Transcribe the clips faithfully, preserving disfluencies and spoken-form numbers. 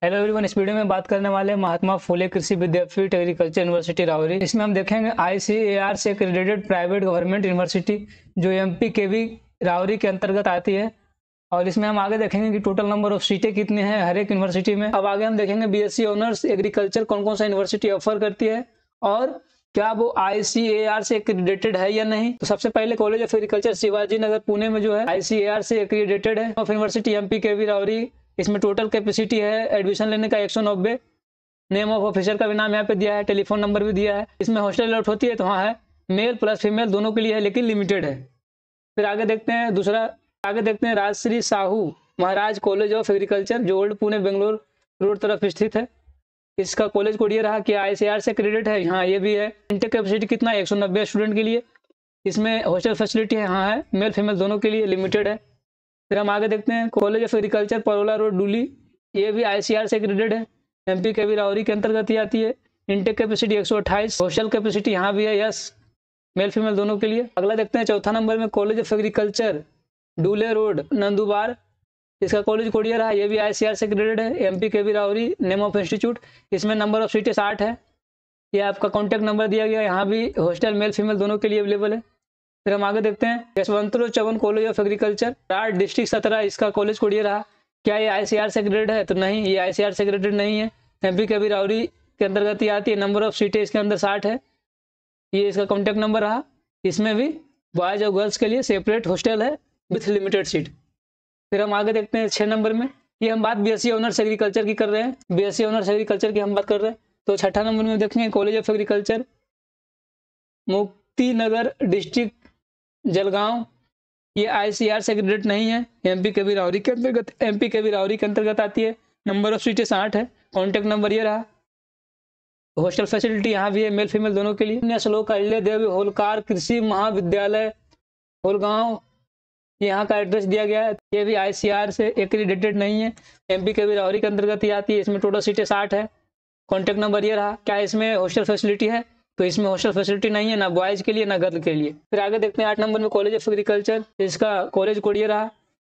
Hello everyone, इस video में बात करने वाले हैं महात्मा फुले कृषि विद्यापीठ एग्रीकल्चर यूनिवर्सिटी रावरी। इसमें हम देखेंगे आईसीएआर से एक्रेडिटेड प्राइवेट गवर्नमेंट यूनिवर्सिटी जो एमपी के वी रावरी के अंतर्गत आती है। और इसमें हम आगे देखेंगे कि टोटल नंबर ऑफ सीटें कितनी हैं हर एक यूनिवर्सिटी में। अब आगे हम देखेंगे बीएससी ऑनर्स एग्रीकल्चर कौन कौन सा यूनिवर्सिटी ऑफर करती है और क्या वो आईसीएआर से एक्रेडिटेड है या नहीं। तो सबसे पहले college of agriculture Shivaji Nagar Pune में जो है आईसीएआर से एक्रेडिटेड है। Of university MP K V Rahuri, इसमें टोटल कैपेसिटी है एडमिशन लेने का एक सौ नब्बे। नेम ऑफ ऑफिसर का भी नाम यहाँ पे दिया है, टेलीफोन नंबर भी दिया है। इसमें हॉस्टल अलॉट होती है तो वहाँ है मेल प्लस फीमेल दोनों के लिए है, लेकिन लिमिटेड है। फिर आगे देखते हैं दूसरा, आगे देखते हैं Rajshri Sahu Maharaj college of agriculture जो ओल्ड पुणे बेंगलोर रोड तरफ स्थित है। इसका कॉलेज कोड ये रहा कि आईसीएआर से क्रेडिट है। हाँ, ये भी है। इंटेक कैपेसिटी कितना है, एक सौ नब्बे स्टूडेंट के लिए। इसमें हॉस्टल फैसिलिटी है, हाँ है, मेल फीमेल दोनों के लिए, लिमिटेड है। फिर हम आगे देखते हैं college of agriculture Parola road Dhule, ये भी आईसीएआर से क्रेडिट है, एमपी के वी रावरी के अंतर्गत ही आती है। इंटेक कैपेसिटी एक सौ अट्ठाईस, हॉस्टल कैपेसिटी यहाँ भी है, यस, मेल फीमेल दोनों के लिए। अगला देखते हैं चौथा नंबर में college of agriculture Dhule road Nandurbar, इसका कॉलेज कोड ये रहा, ये भी आईसीएआर से क्रेडिट है, MP K V Rahuri, name of institute. इसमें नंबर ऑफ सीटें साठ है। ये आपका कॉन्टैक्ट नंबर दिया गया, यहाँ भी हॉस्टल मेल फीमेल दोनों के लिए अवेलेबल है। फिर हम आगे देखते हैं Yashwantrao Chavan college of agriculture राड डिस्ट्रिक्ट सत्रह, इसका कॉलेज कोड ये रहा। क्या ये आईसीएआर से क्रेडिट है? तो नहीं, ये आईसीएआर से क्रेडिट नहीं है, एमपी के वी रावरी के अंतर्गत ही आती है। नंबर ऑफ सीटें इसके अंदर साठ है। ये इसका कॉन्टैक्ट नंबर रहा। इसमें भी बॉयज और गर्ल्स के लिए सेपरेट हॉस्टल है विथ लिमिटेड सीट। फिर हम आगे देखते हैं छः नंबर में, ये हम बात बीएससी ऑनर्स एग्रीकल्चर की कर रहे हैं, बीएससी ऑनर्स एग्रीकल्चर की हम बात कर रहे हैं। तो छठा नंबर में देखेंगे कॉलेज ऑफ एग्रीकल्चर मुक्ति नगर डिस्ट्रिक्ट जलगांव, ये आईसीएआर से क्रेडिट नहीं है, एमपी के वी रावरी के अंतर्गत एमपी के वी रावरी के अंतर्गत आती है। नंबर ऑफ सीटें साठ है। कॉन्टैक्ट नंबर ये रहा। हॉस्टल फैसिलिटी यहाँ भी है, मेल फीमेल दोनों के लिए। श्लोक अहिल्या देवी होलकार कृषि महाविद्यालय होलगांव, यहाँ का एड्रेस दिया गया है। ये भी आईसीएआर से एक्रेडिटेड नहीं है, एमपी के वी रावरी के अंतर्गत ही आती है। इसमें टोटल सीटें साठ है। कॉन्टैक्ट नंबर ये रहा। क्या इसमें हॉस्टल फैसिलिटी है? तो इसमें हॉस्टल फैसिलिटी नहीं है, ना बॉयज के लिए ना गर्ल के लिए। फिर आगे देखते हैं आठ नंबर में कॉलेज ऑफ एग्रीकल्चर, इसका कॉलेज कोड ये रहा।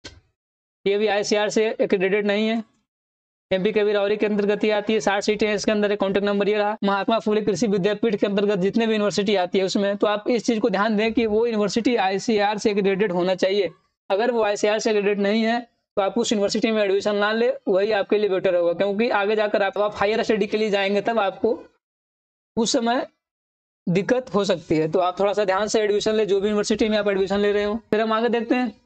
ये भी आईसीएआर से एक्रेडिटेड नहीं है, एमपी के वी रावरी के अंतर्गत ही आती है। साठ सीटें हैं इसके अंदर। कॉन्टैक्ट नंबर ये रहा। महात्मा फुले कृषि विद्यापीठ के अंतर्गत जितने भी यूनिवर्सिटी आती है उसमें, तो आप इस चीज को ध्यान दें कि वो यूनिवर्सिटी आईसीएआर से एक्रेडिटेड होना चाहिए। अगर वो आईसीएआर से एक्रेडिटेड नहीं है तो आप उस यूनिवर्सिटी में एडमिशन ना ले, वही आपके लिए बेटर होगा। क्योंकि आगे जाकर आप, आप हायर स्टडी के लिए जाएंगे तब आपको उस समय दिक्कत हो सकती है। तो आप थोड़ा सा ध्यान से एडमिशन ले, जो भी यूनिवर्सिटी में आप एडमिशन ले रहे हो। फिर हम आगे देखते हैं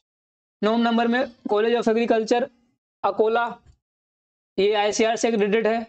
नौ नंबर में कॉलेज ऑफ एग्रीकल्चर अकोला, ये आईसीएआर से क्रेडिट है।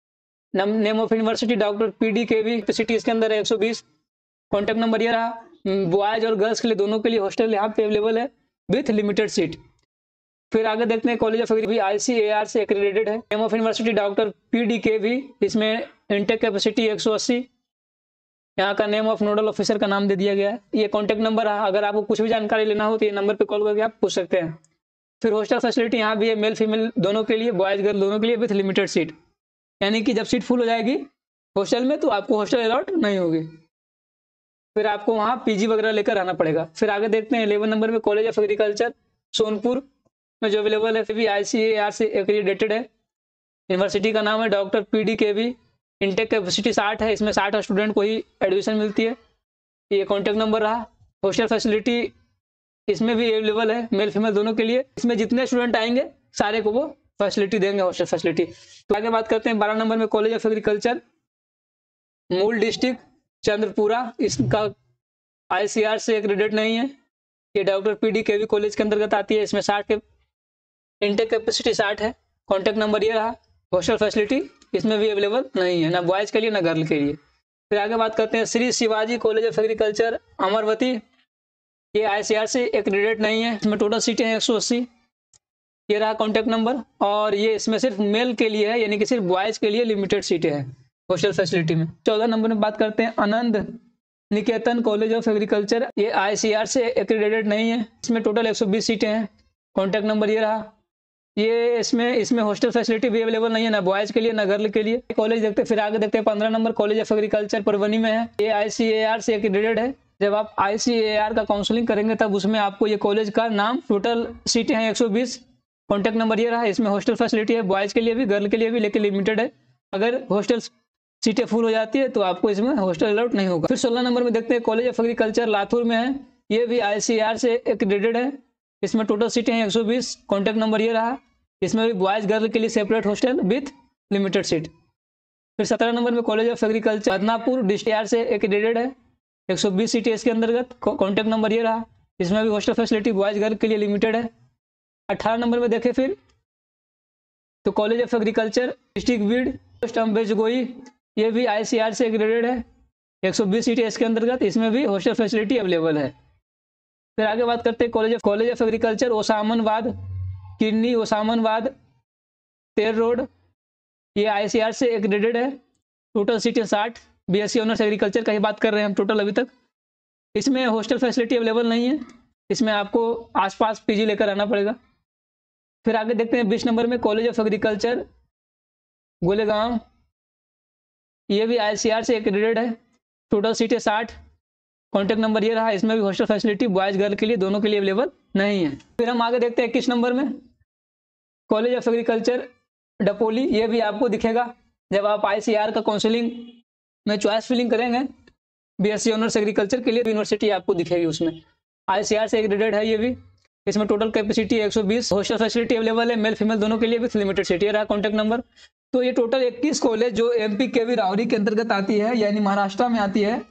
Name of university doctor PD के वी, कैपेसिटी इसके अंदर है एक सौ बीस। कॉन्टैक्ट नंबर ये रहा। बॉयज और गर्ल्स के लिए दोनों के लिए हॉस्टल यहाँ पे अवेलेबल है विथ लिमिटेड सीट। फिर आगे देखते हैं कॉलेज ऑफ एग्री आईसीएआर से एक्रेडिटेड है। Name of university doctor PD के वी, इसमें इंटेक कैपेसिटी एक सौ अस्सी। यहाँ का नेम ऑफ नोडल ऑफिसर का नाम दे दिया गया है। ये कॉन्टैक्ट नंबर है, अगर आपको कुछ भी जानकारी लेना हो तो ये नंबर पे कॉल करके आप पूछ सकते हैं। फिर हॉस्टल फैसिलिटी यहाँ भी है, मेल फीमेल दोनों के लिए, बॉयज गर्ल दोनों के लिए विथ लिमिटेड सीट। यानी कि जब सीट फुल हो जाएगी हॉस्टल में तो आपको हॉस्टल अलॉट नहीं होगी, फिर आपको वहाँ पीजी वगैरह लेकर आना पड़ेगा। फिर आगे देखते हैं इलेवन नंबर में कॉलेज ऑफ एग्रीकल्चर सोनपुर में जो अवेलेबल है, फिर भी आईसीएआर से एक्रेडिटेड है। यूनिवर्सिटी का नाम है डॉक्टर पीडी के वी, इंटेक कैपेसिटी साठ है, इसमें साठ स्टूडेंट को ही एडमिशन मिलती है। ये कॉन्टैक्ट नंबर रहा। हॉस्टल फैसिलिटी इसमें भी अवेलेबल है, मेल फीमेल दोनों के लिए। इसमें जितने स्टूडेंट आएंगे सारे को वो फैसिलिटी देंगे, हॉस्टल फैसिलिटी। तो आगे बात करते हैं बारह नंबर में college of agriculture Mul district Chandrapura, इसका आईसीएआर से एक्रेडिटेड नहीं है। ये डॉक्टर पीडी के वी कॉलेज के अंतर्गत आती है। इसमें साठ के इंटेक कैपेसिटी साठ है। कॉन्टैक्ट नंबर ये रहा। हॉस्टल फैसिलिटी इसमें भी अवेलेबल नहीं है, ना बॉयज के लिए ना गर्ल के लिए। फिर आगे बात करते हैं Shri Shivaji college of agriculture Amravati, ये आईसीएआर से एक्रेडिटेड नहीं है। इसमें टोटल सीटें हैं एक सौ अस्सी। ये रहा कॉन्टैक्ट नंबर। और ये इसमें सिर्फ मेल के लिए है, यानी कि सिर्फ बॉयज के लिए लिमिटेड सीटें हैं हॉस्टल फैसिलिटी में। चौदह नंबर में बात करते हैं Anand Niketan college of agriculture, ये आईसीएआर से एक्रेडिटेड नहीं है। इसमें टोटल एक सौ बीस सीटें हैं। कॉन्टैक्ट नंबर ये रहा। ये इसमें इसमें हॉस्टल फैसिलिटी भी अवेलेबल नहीं है, ना बॉयज के लिए ना गर्ल के लिए। कॉलेज देखते हैं। फिर आगे देखते हैं पंद्रह number college of agriculture Parbhani में है, ये आईसीएआर से एक्रेडिटेड है। जब आप आईसीएआर का काउंसलिंग करेंगे तब उसमें आपको ये कॉलेज का नाम, टोटल सीटें हैं एक सौ बीस, कॉन्टैक्ट नंबर ये रहा, इसमें हॉस्टल फैसिलिटी है बॉयज़ के लिए भी गर्ल के लिए भी, लेकिन लिमिटेड है। अगर हॉस्टल सीटें फुल हो जाती है तो आपको इसमें हॉस्टल अलाउड नहीं होगा। फिर सोलह नंबर में देखते हैं कॉलेज ऑफ एग्रीकल्चर लातूर में है, ये भी आईसीएआर से एक्रेडिटेड है। इसमें टोटल सीटें हैं एक सौ बीस, कॉन्टैक्ट नंबर ये रहा। इसमें भी बॉयज़ गर्ल के लिए separate hostel with limited seat. फिर सत्रह नंबर में college of agriculture Badnapur district से एक्रेडिटेड है, एक सौ बीस सीटें इसके अंतर्गत, कॉन्टैक्ट नंबर ये रहा। इसमें भी हॉस्टल फैसिलिटी बॉयज़ गर्ल के लिए लिमिटेड है। अठारह नंबर में देखें फिर तो college of agriculture district Beed स्टम्प बेजगोई, ये भी आईसीआर से ग्रेडेड है, एक सौ बीस सीटें इसके अंतर्गत, इसमें भी हॉस्टल फैसिलिटी अवेलेबल है। फिर आगे बात करते हैं college of college of agriculture Osmanabad किन्नी ओसामनबाद तेर रोड, ये आईसीआर से ग्रेडेड है, टोटल सीटें साठ, बीएससी ऑनर्स एग्रीकल्चर का ही बात कर रहे हैं हम टोटल अभी तक। इसमें हॉस्टल फैसिलिटी अवेलेबल नहीं है, इसमें आपको आसपास पीजी लेकर आना पड़ेगा। फिर आगे देखते हैं बीस नंबर में कॉलेज ऑफ एग्रीकल्चर गोलेगांव, ये भी आईसीआर से एक्रेडिटेड है, टोटल सीटें साठ, कॉन्टैक्ट नंबर ये रहा। इसमें भी हॉस्टल फैसिलिटी बॉयज़ गर्ल के लिए दोनों के लिए अवेलेबल नहीं है। फिर हम आगे देखते हैं इक्कीस नंबर में कॉलेज ऑफ एग्रीकल्चर डपोली, ये भी आपको दिखेगा जब आप आईसीआर का काउंसलिंग में चॉइस फिलिंग करेंगे। बीएससी ऑनर्स एग्रीकल्चर के लिए यूनिवर्सिटी आपको दिखेगी, उसमें आईसीआर से एक्रेडिटेड है ये भी। इसमें टोटल कैपेसिटी एक सौ बीस, हॉस्टल फैसिलिटी अवेलेबल है मेल फीमेल दोनों के लिए विथ लिमिटेड सीट, ये रहा कॉन्टैक्ट नंबर। तो ये टोटल इक्कीस कॉलेज जो एमपी केवी रावरी के अंतर्गत आती है, यानी महाराष्ट्र में आती है,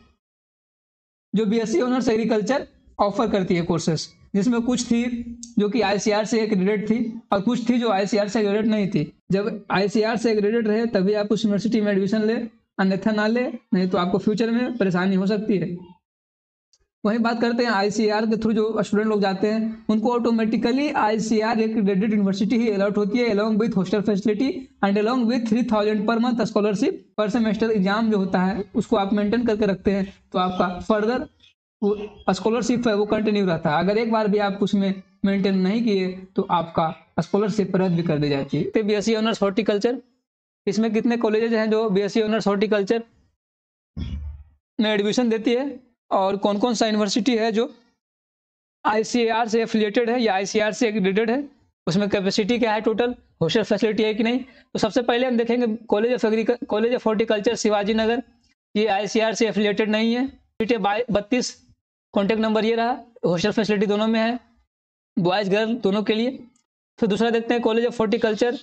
जो बीएससी ऑनर्स एग्रीकल्चर ऑफर करती है कोर्सेस, जिसमें कुछ थी जो कि आईसीआर से एक्रेडिटेड थी और कुछ थी जो आईसीआर से एक्रेडिटेड नहीं थी। जब आईसीआर से एक्रेडिटेड रहे तभी आप उस यूनिवर्सिटी में एडमिशन ले, अन्यथा ना ले, नहीं तो आपको फ्यूचर में परेशानी हो सकती है। वहीं बात करते हैं आईसीआर के थ्रू जो स्टूडेंट लोग जाते हैं उनको ऑटोमेटिकली आईसीआर एक्रेडिटेड यूनिवर्सिटी ही अलॉट होती है, along with hostel facility and along with three thousand per month scholarship per semester. Exam जो होता है उसको आप मेंटेन करके रखते हैं तो आपका फर्दर स्कॉलरशिप है वो कंटिन्यू रहता है। अगर एक बार भी आप उसमें मेंटेन नहीं किए तो आपका स्कॉलरशिप रद्द भी कर दी जाती है। तो बीएससी ऑनर्स हॉर्टिकल्चर, इसमें कितने कॉलेजेस हैं जो बीएससी ऑनर्स हॉर्टिकल्चर में एडमिशन देती है और कौन कौन सा यूनिवर्सिटी है जो आईसीएआर से एफिलिएटेड है या आईसीआर से एक्रेडिटेड है, उसमें कैपेसिटी क्या है, टोटल हॉस्टल फैसिलिटी है कि नहीं। तो सबसे पहले हम देखेंगे college of agriculture college of horticulture Shivaji Nagar, ये आईसीआर से एफिलिएटेड नहीं है, सीटें बाई बत्तीस, कॉन्टैक्ट नंबर ये रहा, हॉस्टल फैसिलिटी दोनों में है, बॉयज़ गर्ल दोनों के लिए। फिर दूसरा देखते हैं कॉलेज ऑफ हॉर्टिकल्चर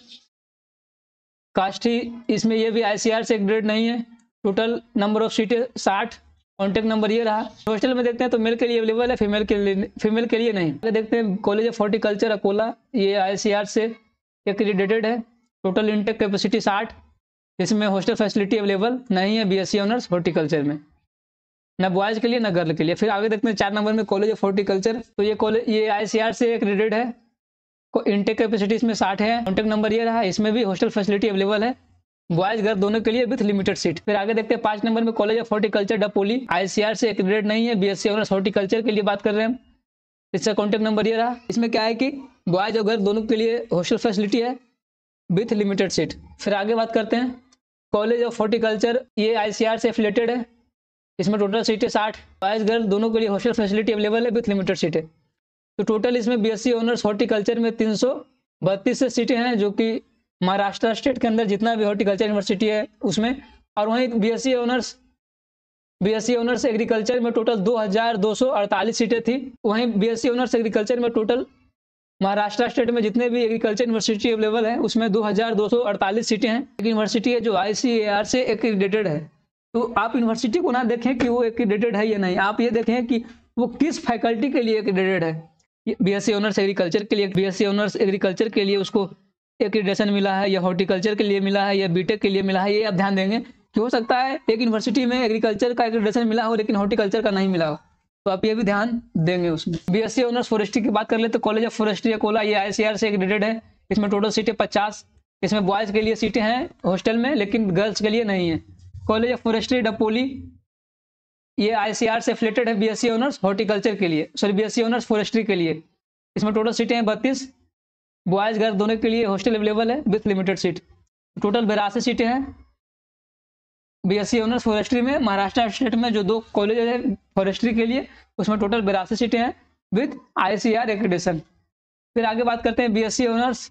काष्ठी, इसमें ये भी आईसीआर से एक्रेडिटेड नहीं है, टोटल नंबर ऑफ सीटें साठ, कॉन्टैक्ट नंबर ये रहा। हॉस्टल में देखते हैं तो मेल के लिए अवेलेबल है, फीमेल के लिए फीमेल के लिए नहीं। आगे देखते हैं कॉलेज ऑफ हॉर्टिकल्चर अकोला, ये आईसीआर से एक्रेडिटेड है, टोटल इंटेक कैपेसिटी साठ, इसमें हॉस्टल फैसिलिटी अवेलेबल नहीं है बीएससी ऑनर्स हॉर्टिकल्चर में, ना बॉयज़ के लिए ना गर्ल के लिए। फिर आगे देखते हैं चार नंबर में कॉलेज ऑफ हॉर्टिकल्चर, तो ये कॉलेज ये आईसीआर से एक्रेडिटेड है, इंटेक कैपेसिटी इसमें साठ है, कॉन्टैक्ट नंबर ये रहा, इसमें भी हॉस्टल फैसिलिटी अवेलेबल है बॉयज़ गर्ल दोनों के लिए विथ लिमिटेड सीट। फिर आगे देखते हैं पांच नंबर में college of horticulture Dapoli, ICAR से एक्रेडिटेड नहीं है, बीएससी ऑनर्स हॉर्टिकल्चर के लिए बात कर रहे हैं हम, इसका कॉन्टैक्ट नंबर ये रहा। इसमें क्या है कि बॉयज़ और गर्ल दोनों के लिए हॉस्टल फैसिलिटी है विथ लिमिटेड सीट। फिर आगे बात करते हैं कॉलेज ऑफ हॉर्टिकल्चर, ये आईसीआर से एफिलिएटेड है, इसमें टोटल सीटें साठ, बॉयज़ गर्ल दोनों के लिए हॉस्टल फैसिलिटी अवेलेबल है विथ लिमिटेड सीटें। तो टोटल इसमें बीएससी ऑनर्स हॉर्टिकल्चर में तीन सौ बत्तीस सीटें हैं जो कि महाराष्ट्र स्टेट के अंदर जितना भी हॉर्टिकल्चर यूनिवर्सिटी है उसमें, और वहीं BSc honours BSc honours agriculture में टोटल दो हज़ार दो सौ अड़तालीस सीटें थी। वहीं बीएससी ऑनर्स एग्रीकल्चर में टोटल महाराष्ट्र स्टेट में जितने भी एग्रीकल्चर यूनिवर्सिटी अवेलेबल है उसमें दो हज़ार दो सौ अड़तालीस सीटें हैं। एक यूनिवर्सिटी है जो आईसीएआर से एक्रेडिटेड है, तो आप यूनिवर्सिटी को ना देखें कि वो एक्रेडिटेड है या नहीं, आप ये देखें कि वो किस फैकल्टी के लिए एक्रेडिटेड है। बीएससी ऑनर्स एग्रीकल्चर के लिए बीएससी ऑनर्स एग्रीकल्चर के लिए उसको एक्रेडिटेशन मिला है, या हॉर्टिकल्चर के लिए मिला है, या बीटेक के लिए मिला है, ये आप ध्यान देंगे कि हो सकता है एक यूनिवर्सिटी में एग्रीकल्चर का एक्रेडिटेशन मिला हो लेकिन हॉर्टिकल्चर का नहीं मिला हो, तो आप ये भी ध्यान देंगे उसमें। बीएससी ऑनर्स फॉरेस्ट्री की बात कर ले तो कॉलेज ऑफ फॉरेस्ट्री अकोला, ये आईसीआर से एक्रेडिटेड है, इसमें टोटल सीटें पचास, इसमें बॉयज़ के लिए सीटें हैं हॉस्टल में लेकिन गर्ल्स के लिए नहीं है। कॉलेज ऑफ फॉरेस्ट्री डपोली, ये आईसीआर से एफिलिएटेड है बीएससी ऑनर्स हॉर्टिकल्चर के लिए, सॉरी बीएससी ऑनर्स फॉरेस्ट्री के लिए, इसमें टोटल सीटें हैं बत्तीस, बॉयज़ गर्ल दोनों के लिए हॉस्टल अवेलेबल है विथ लिमिटेड सीट, टोटल बेरासी सीटें हैं बीएससी ऑनर्स फॉरेस्ट्री में। महाराष्ट्र स्टेट में जो दो कॉलेज है फॉरेस्ट्री के लिए उसमें टोटल बेरासी सीटें हैं विथ आईसीआर एक्रेडिटेशन। फिर आगे बात करते हैं बीएससी ऑनर्स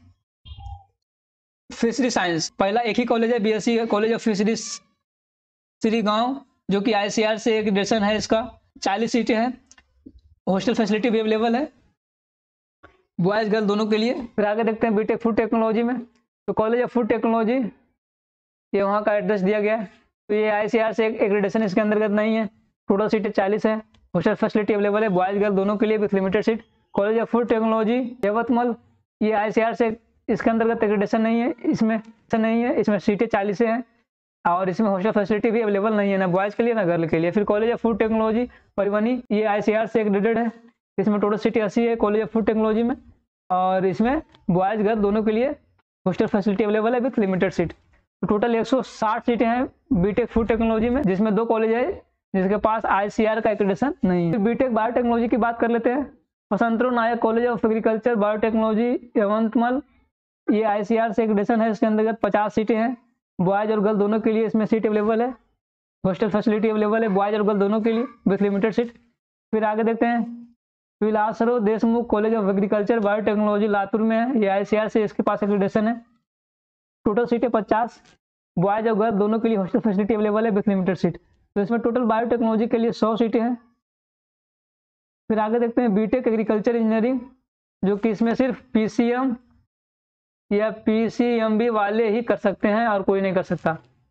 फिशरी साइंस। पहला एक ही कॉलेज है, BSc college of fisheries Shirgaon, जो कि आईसीआर से एक एडिशन है इसका। चालीस सीटें हैं, हॉस्टल फैसिलिटी भी अवेलेबल है बॉयज गर्ल दोनों के लिए। फिर आगे देखते हैं बीटेक फूड टेक्नोलॉजी में, तो कॉलेज ऑफ फूड टेक्नोलॉजी ये वहाँ का एड्रेस दिया गया है। तो ये आईसीआर से एक एक्रेडिटेशन इसके अंतर्गत नहीं है। टोटल सीटें चालीस है, हॉस्टल फैसिलिटी अवेलेबल है बॉयज गर्ल दोनों के लिए with limited seat. College of food technology Yavatmal, ये आईसीआर से इसके अंतर्गत एक्रेडिटेशन नहीं है, इसमें नहीं है, इसमें सीटें चालीस हैं और इसमें हॉस्टल फैसिलिटी भी अवेलेबल नहीं है, ना बॉयज़ के लिए ना गर्ल के लिए। फिर college of food technology Parbhani, ये आईसीआर से एक्रेडिटेड है, इसमें टोटल सीटें अस्सी है कॉलेज ऑफ फूड टेक्नोलॉजी में और इसमें बॉयज़ गर्ल दोनों के लिए हॉस्टल फैसिलिटी अवेलेबल है विथ लिमिटेड सीट। तो टोटल एक सौ साठ सीटें हैं बीटेक फूड टेक्नोलॉजी में, जिसमें दो कॉलेज है जिसके पास आईसीआर का एक्रेडिटेशन नहीं है। फिर बीटेक बायोटेक्नोलॉजी की बात कर लेते हैं। Vasantrao Naik college of agriculture biotechnology Yavatmal, ये आईसीआर से एक्रेडिटेशन है, इसके अंतर्गत पचास सीटें हैं बॉयज और गर्ल दोनों के लिए, इसमें सीट अवेलेबल है, हॉस्टल फैसिलिटी अवेलेबल है बॉयज और गर्ल दोनों के लिए विथ लिमिटेड सीट। फिर आगे देखते हैं Vilasrao Deshmukh college of agriculture biotechnology Latur में है, ये आईसीआर से इसके पास एक्रेडिटेशन है। टोटल सीटें पचास बॉयज और गर्ल दोनों के लिए, हॉस्टल फैसिलिटी अवेलेबल है विथ लिमिटेड सीट। तो इसमें टोटल बायोटेक्नोलॉजी के लिए सौ सीटें हैं। फिर आगे देखते हैं बीटेक एग्रीकल्चर इंजीनियरिंग, जो कि इसमें सिर्फ पीसीएम या पीसीएमबी वाले ही कर सकते हैं और कोई नहीं कर सकता।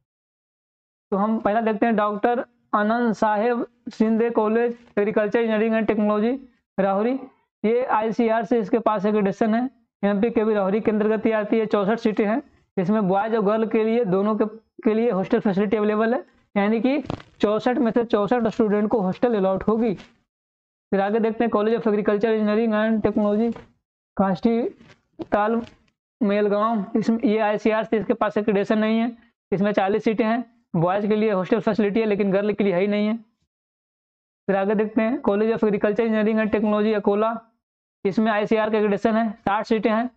तो हम पहला देखते हैं doctor Anand Saheb Shinde college agriculture engineering and technology Rahuri, ये आईसीआर से इसके पास एक्रेडिटेशन है, एमपी के भी राहुरी के अंतर्गत ही आती है। चौसठ सीटें हैं, इसमें बॉयज और गर्ल के लिए दोनों के, के लिए हॉस्टल फैसिलिटी अवेलेबल है, यानी कि चौसठ में से चौसठ स्टूडेंट को हॉस्टल अलॉट होगी। फिर आगे देखते हैं college of agriculture engineering and technology Kashti ताल मेलगांव, इसमें ये आईसीआर से इसके पास एक्रेडिटेशन नहीं है, इसमें चालीस सीटें हैं, बॉयज़ के लिए हॉस्टल फैसिलिटी है लेकिन गर्ल के लिए है ही नहीं है। फिर आगे देखते हैं college of agriculture engineering and technology Akola, इसमें आईसीआर का एक्रेडिटेशन है, साठ सीटें हैं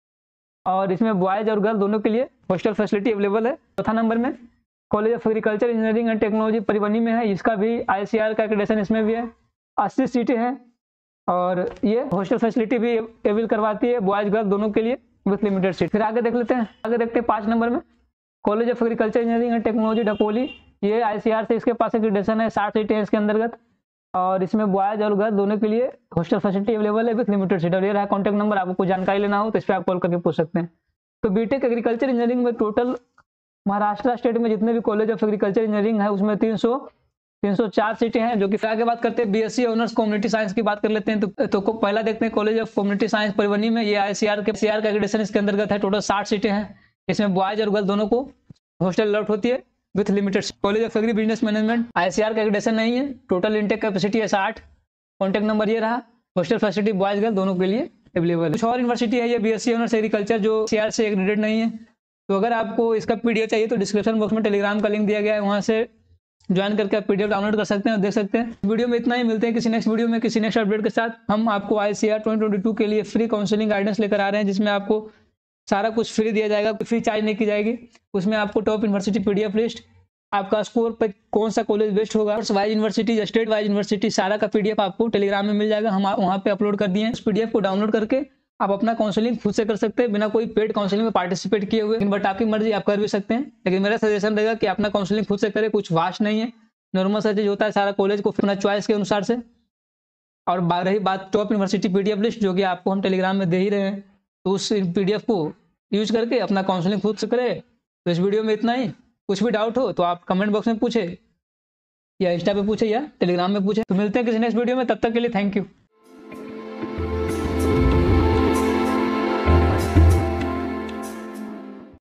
और इसमें बॉयज़ और गर्ल दोनों के लिए हॉस्टल फैसिलिटी अवेलेबल है। चौथा नंबर में college of agriculture engineering and technology Parbhani में है, इसका भी आईसीआर का एक्रेडिटेशन इसमें भी है, अस्सी सीटें हैं और ये हॉस्टल फैसिलिटी भी अवेल करवाती है बॉयज़ गर्ल दोनों के लिए विथ लिमिटेड सीट। फिर आगे देख लेते हैं, आगे देखते हैं पाँच नंबर में college of agriculture engineering and technology Dapoli, ये आईसीआर से इसके पास एक्रेडिटेशन है, साठ सीटें हैं इसके अंतर्गत और इसमें बॉयज और गर्ल दोनों के लिए हॉस्टल फैसिलिटी अवेलेबल है विथ लिमिटेड सीट। और ये रहा कॉन्टैक्ट नंबर, आपको कुछ जानकारी लेना हो तो इस पर आप कॉल करके पूछ सकते हैं। तो बीटेक एग्रीकल्चर इंजीनियरिंग में टोटल महाराष्ट्र स्टेट में जितने भी कॉलेज ऑफ एग्रीकल्चर इंजीनियरिंग है उसमें तीन सौ तीन सौ चार सीटें हैं। जो कि फिर आगे बात करते हैं बीएससी ऑनर्स कम्युनिटी साइंस की बात कर लेते हैं। तो, तो को पहला देखते हैं college of community science Parbhani में, ये आईसीआर के सीआर का एक्रेडिटेशन इसके अंतर्गत है, टोटल साठ सीटें हैं, इसमें बॉयज और गर्ल दोनों को हॉस्टल अलॉट होती है with limited. College of agri business management ICR का एक्रेडिटेशन नहीं है, टोटल इंटेक कैपेसिटी है साठ, कॉन्टैक्ट नंबर ये रहा, हॉस्टल फैसिलिटी बॉयज गर्ल दोनों के लिए अवेलेबल है। कुछ और यूनिवर्सिटी है ये बीएससी ऑनर्स एग्रीकल्चर जो सीआर से एक्रेडिटेड नहीं है। तो अगर आपको इसका पीडीएफ चाहिए तो डिस्क्रिप्शन बॉक्स में टेलीग्राम का लिंक दिया गया है, वहाँ से ज्वाइन करके आप पीडीएफ डाउनलोड कर सकते हैं और देख सकते हैं। वीडियो में इतना ही, मिलते हैं किसी नेक्स्ट वीडियो में किसी नेक्स्ट अपडेट के साथ। हम आपको आईसीआर ट्वेंटी ट्वेंटी टू के लिए फ्री काउंसलिंग गाइडेंस लेकर आ रहे हैं, जिसमें आपको सारा कुछ फ्री दिया जाएगा, फी चार्ज नहीं की जाएगी। उसमें आपको टॉप यूनिवर्सिटी पीडीएफ लिस्ट, आपका स्कोर पर कौन सा कॉलेज बेस्ट होगा, वाइज यूनिवर्सिटी या स्टेट वाइज यूनिवर्सिटी, सारा का पीडीएफ आपको टेलीग्राम में मिल जाएगा, हम वहाँ पे अपलोड कर दिए हैं। उस पीडीएफ को डाउनलोड करके आप अपना काउंसलिंग खुद से कर सकते हैं बिना कोई पेड काउंसलिंग में पार्टिसिपेट किए हुए। बट आपकी मर्जी, आप कर भी सकते हैं, लेकिन मेरा सजेशन रहेगा कि अपना काउंसलिंग खुद से करें। कुछ वास्ट नहीं है, नॉर्मल सा चीज होता है, सारा कॉलेज को अपना चॉइस के अनुसार से। और रही बात टॉप यूनिवर्सिटी पीडीएफ लिस्ट, जो कि आपको हम टेलीग्राम में दे ही रहे हैं, तो उस पीडीएफ को यूज करके अपना काउंसलिंग खुद से करें। तो इस वीडियो में इतना ही। कुछ भी डाउट हो तो आप कमेंट बॉक्स में पूछे, या इंस्टा पे पूछे या टेलीग्राम में पूछे। तो मिलते हैं किसी नेक्स्ट वीडियो में, तब तक के लिए थैंक यू।